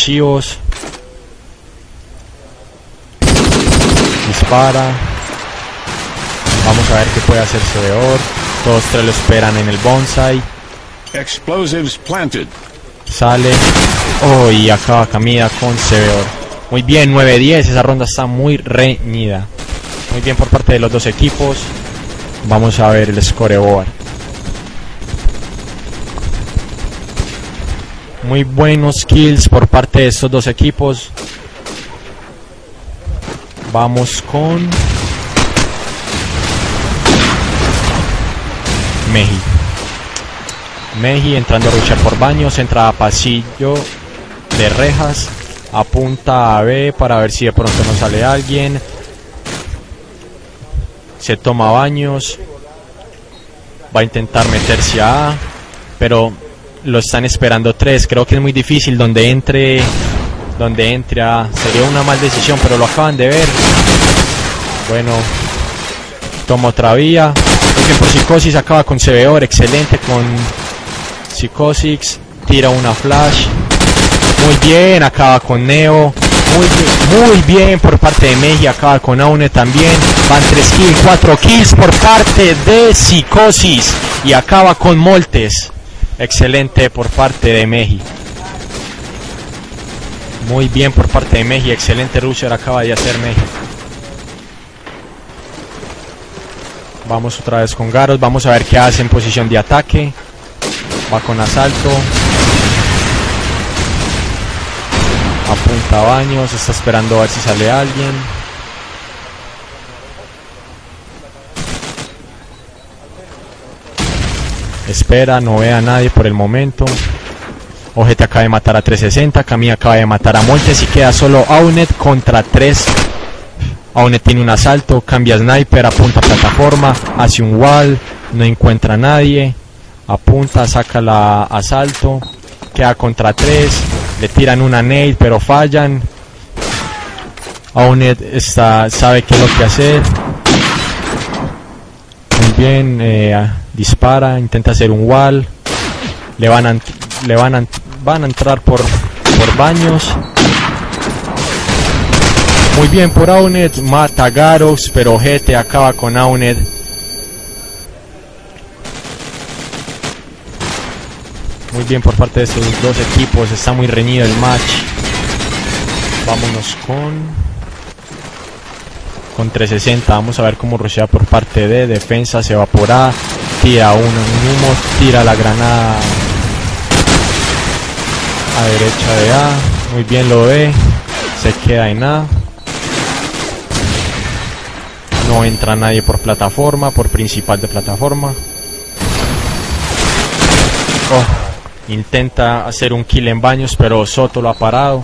Archivos. Dispara. Vamos a ver qué puede hacer Seveor. Todos tres lo esperan en el bonsai. Explosives planted. Sale. Oh, y acaba Camila con Seveor. Muy bien, 9-10. Esa ronda está muy reñida. Muy bien por parte de los dos equipos. Vamos a ver el scoreboard. Muy buenos kills por parte de estos dos equipos. Vamos con Meji entrando a luchar por baños. Entra a pasillo de rejas. Apunta a B para ver si de pronto no sale alguien. Se toma baños. Va a intentar meterse a A, pero lo están esperando tres. Creo que es muy difícil donde entre A. Sería una mal decisión, pero lo acaban de ver. Bueno, toma otra vía. Creo que por Psicosis acaba con Seveor. Excelente con Psicosis. Tira una flash. Muy bien, acaba con Neo. Muy bien por parte de Meji. Acaba con Aune también. Van 3 kills, 4 kills por parte de Psicosis. Y acaba con Moltes. Excelente por parte de Meji. Muy bien por parte de Meji. Excelente rusher acaba de hacer Meji. Vamos otra vez con Garos. Vamos a ver qué hace en posición de ataque. Va con asalto. Apunta a baños. Está esperando a ver si sale alguien. Espera, no ve a nadie por el momento. Ojete acaba de matar a 360. Camilla acaba de matar a Moltes y queda solo Aunet contra 3. Aunet tiene un asalto, cambia sniper, apunta a plataforma, hace un wall, no encuentra a nadie. Apunta, saca la asalto, queda contra 3. Le tiran una nade pero fallan. Aunet sabe qué es lo que hacer. Muy bien, dispara, intenta hacer un wall. Van a entrar por baños. Muy bien por Aunet, mata a Garox, pero GT acaba con Aunet. Muy bien por parte de estos dos equipos, está muy reñido el match. Vámonos con 360, vamos a ver cómo rushea por parte de defensa, se va por A, tira uno en humo, tira la granada a derecha de A, muy bien lo ve, se queda en A. No entra nadie por plataforma, por principal de plataforma. Intenta hacer un kill en baños, pero Soto lo ha parado.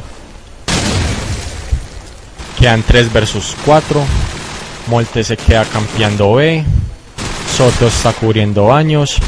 Quedan 3 versus 4. Molte se queda campeando B. Soto está cubriendo baños.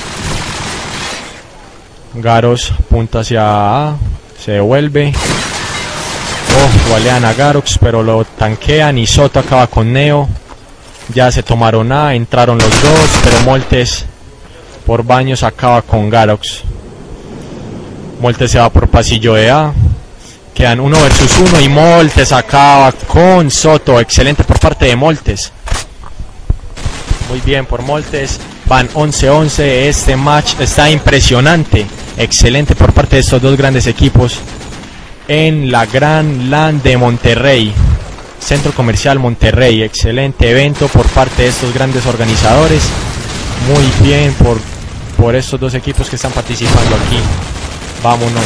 Garos punta hacia A. Se devuelve. Gualean a Garox, pero lo tanquean y Soto acaba con Neo. Ya se tomaron A, entraron los dos, pero Moltes por baños acaba con Garox. Moltes se va por pasillo de A. Quedan 1 versus 1 y Moltes acaba con Soto. Excelente por parte de Moltes. Muy bien por Moltes. Van 11-11. Este match está impresionante. Excelente por parte de estos dos grandes equipos en la Gran LAN de Monterrey. Centro Comercial Monterrey, excelente evento por parte de estos grandes organizadores. Muy bien por estos dos equipos que están participando aquí. Vámonos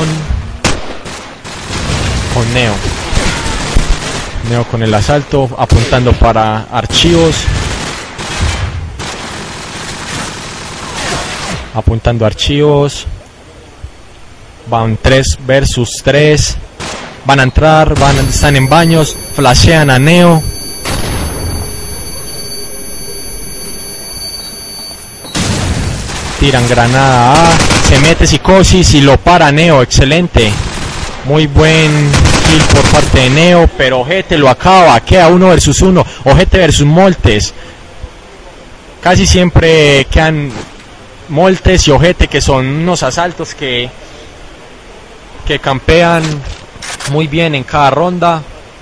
con Neo. Neo con el asalto, apuntando para Archivos. Apuntando Archivos. Van 3 versus 3. Van a entrar, están en baños, flashean a Neo. Tiran granada A, se mete Psicosis y lo para Neo, excelente. Muy buen kill por parte de Neo, pero Ojete lo acaba, queda 1 versus 1, Ojete versus Moltes. Casi siempre quedan Moltes y Ojete, que son unos asaltos que campean muy bien en cada ronda.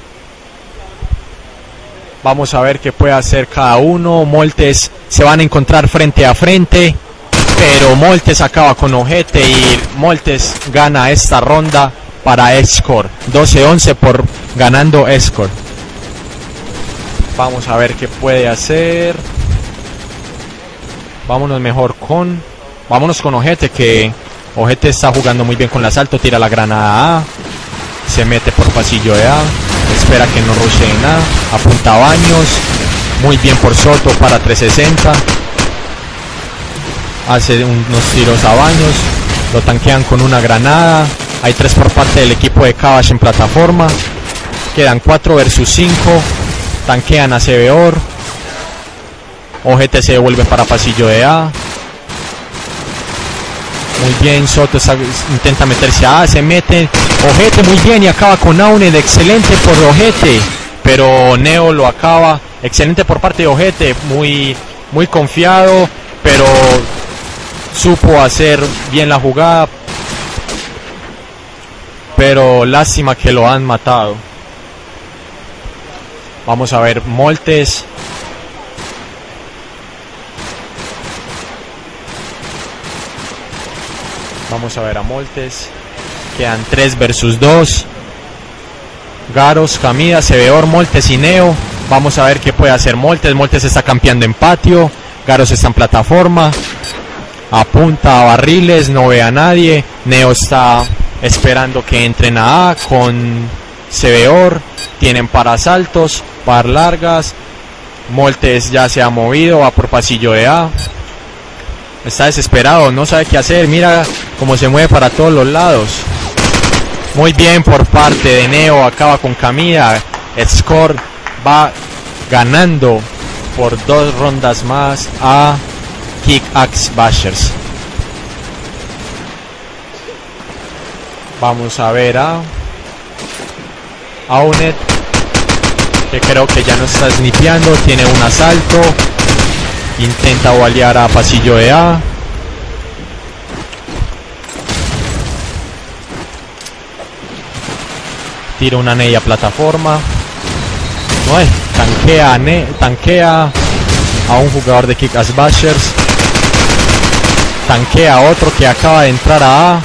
Vamos a ver qué puede hacer cada uno. Moltes se van a encontrar frente a frente, pero Moltes acaba con ojete y Moltes gana esta ronda para X-Score. 12-11 por ganando X-Score. Vamos a ver qué puede hacer. Vámonos con ojete, que ojete está jugando muy bien con el asalto. Tira la granada A, se mete por pasillo de A, espera que no rushee nada, apunta a Baños, muy bien por Soto para 360, hace unos tiros a Baños, lo tanquean con una granada. Hay 3 por parte del equipo de Cabash en plataforma, quedan 4 versus 5, tanquean a Cebeor, ojete se devuelve para pasillo de A. Muy bien, Soto intenta meterse a A, se mete, ojete muy bien y acaba con Auned, excelente por ojete, pero Neo lo acaba, excelente por parte de ojete, muy confiado, pero supo hacer bien la jugada, pero lástima que lo han matado. Vamos a ver Moltes. Vamos a ver a Moltes. Quedan 3 versus 2. Garos, Camida, Cebeor, Moltes y Neo. Vamos a ver qué puede hacer Moltes. Moltes está campeando en patio. Garos está en plataforma. Apunta a barriles, no ve a nadie. Neo está esperando que entren a A con Cebeor. Tienen para asaltos, par largas. Moltes ya se ha movido, va por pasillo de A. Está desesperado, no sabe qué hacer. Mira cómo se mueve para todos los lados. Muy bien por parte de Neo. Acaba con Camida. El score va ganando por 2 rondas más a Kick-Axe Bashers. Vamos a ver a Auned, que creo que ya no está snipeando. Tiene un asalto. Intenta balear a pasillo de A. Tira una ney a plataforma. Tanquea a un jugador de Kick-Axe Bashers. Tanquea a otro que acaba de entrar a A.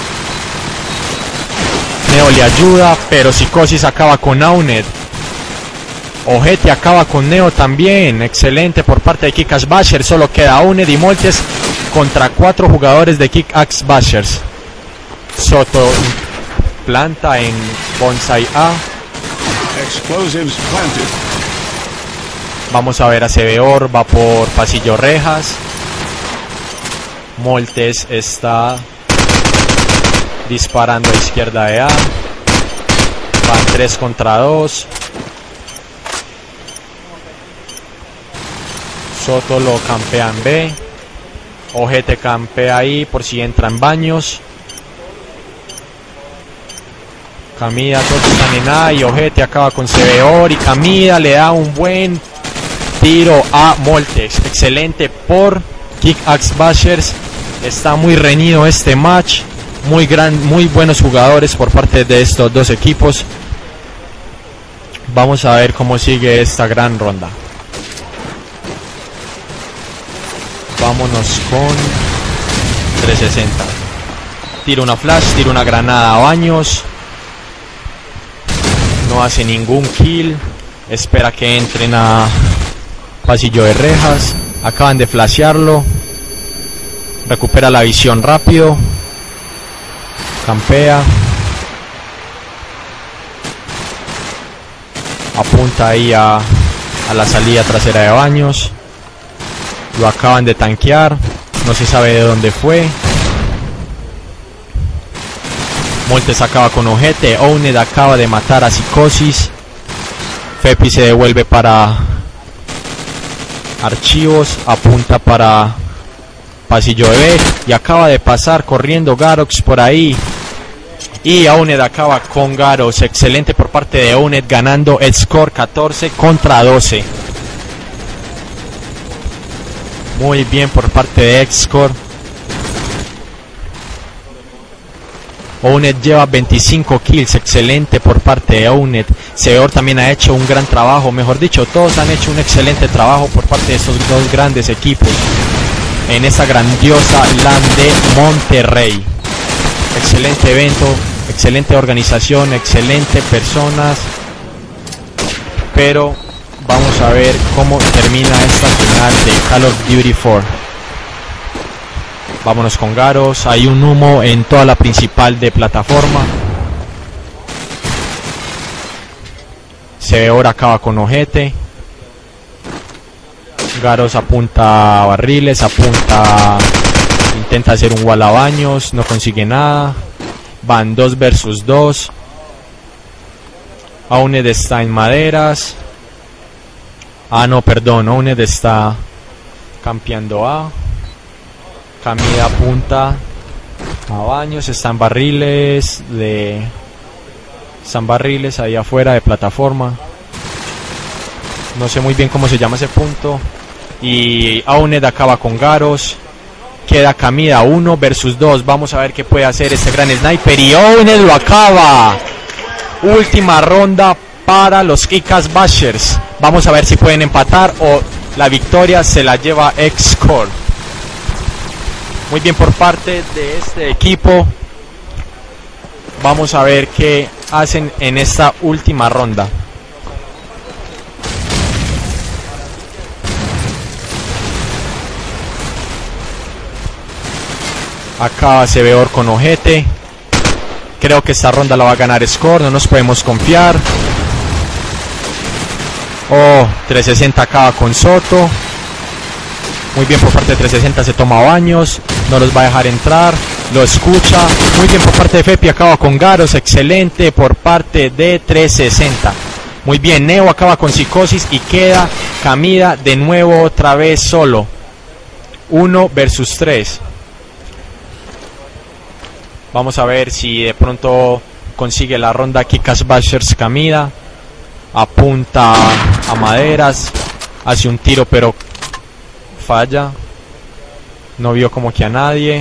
Neo le ayuda, pero Psicosis acaba con Auned. Ojete acaba con Neo también. Excelente por parte de Kick-Axe Bashers. Solo queda Auned y Moltes contra 4 jugadores de Kick-Axe Bashers. Soto planta en Bonsai A. Explosives planted. Vamos a ver a Cebeor. Va por pasillo rejas. Moltes está disparando a izquierda de A. Van 3 contra 2. Soto lo campea en B. Ojete campea ahí por si entra en Baños. Camida, todos están en A y Ojete acaba con Cebeor. Y Camida le da un buen tiro a Moltes. Excelente por Kick-Axe Bashers. Está muy reñido este match. Muy buenos jugadores por parte de estos dos equipos. Vamos a ver cómo sigue esta gran ronda. Vámonos con 360. Tira una flash, tira una granada a Baños. No hace ningún kill. Espera que entren a pasillo de rejas. Acaban de flashearlo. Recupera la visión rápido. Campea. Apunta ahí a la salida trasera de Baños. Lo acaban de tanquear. No se sabe de dónde fue. Moltes acaba con Ojete. Auned acaba de matar a Psicosis. Fepi se devuelve para archivos. Apunta para pasillo de B. Y acaba de pasar corriendo Garox por ahí. Y Auned acaba con Garox. Excelente por parte de Auned, ganando el score 14 contra 12. Muy bien por parte de X-Score. Ownet lleva 25 kills, excelente por parte de Ownet. Seveor también ha hecho un gran trabajo, mejor dicho, todos han hecho un excelente trabajo por parte de estos dos grandes equipos en esta grandiosa LAN de Monterrey. Excelente evento, excelente organización, excelente personas, pero vamos a ver cómo termina esta final de Call of Duty 4. Vámonos con Garros, hay un humo en toda la principal de plataforma. Seveor acaba con ojete. Garros apunta a barriles, intenta hacer un wall a baños, no consigue nada. Van 2 versus 2. Ownet está en maderas. No, perdón, Ownet está campeando A. Camida apunta a baños, están barriles ahí afuera de plataforma. No sé muy bien cómo se llama ese punto. Y Ownet acaba con Garros. Queda Camida 1 versus 2. Vamos a ver qué puede hacer este gran sniper. Y Ownet lo acaba. Última ronda para los Kick-Ass Bashers. Vamos a ver si pueden empatar o la victoria se la lleva X-Core. Muy bien por parte de este equipo. Vamos a ver qué hacen en esta última ronda. Acá Seveor con ojete. Creo que esta ronda la va a ganar Score, no nos podemos confiar. 360 acaba con Soto. Muy bien por parte de 360, se toma baños, no los va a dejar entrar, lo escucha. Muy bien por parte de Fepi, acaba con Garros, excelente por parte de 360. Muy bien, Neo acaba con Psicosis y queda Camida de nuevo otra vez solo. 1 versus 3. Vamos a ver si de pronto consigue la ronda Kick-Ass Bashers Camida. Apunta a maderas, hace un tiro pero falla, no vio como que a nadie.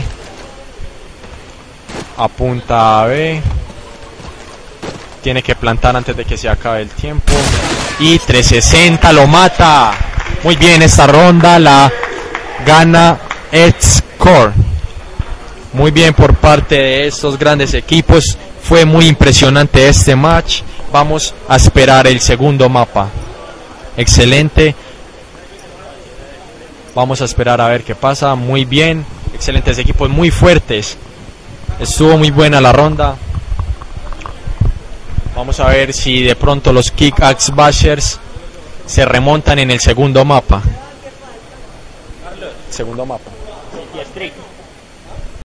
Apunta a B, tiene que plantar antes de que se acabe el tiempo y 360 lo mata. Muy bien, esta ronda la gana X-Core. Muy bien por parte de estos grandes equipos, fue muy impresionante este match. Vamos a esperar el segundo mapa. Excelente. Vamos a esperar a ver qué pasa. Muy bien. Excelentes equipos, muy fuertes. Estuvo muy buena la ronda. Vamos a ver si de pronto los Kick-Ass Bashers se remontan en el segundo mapa. Segundo mapa.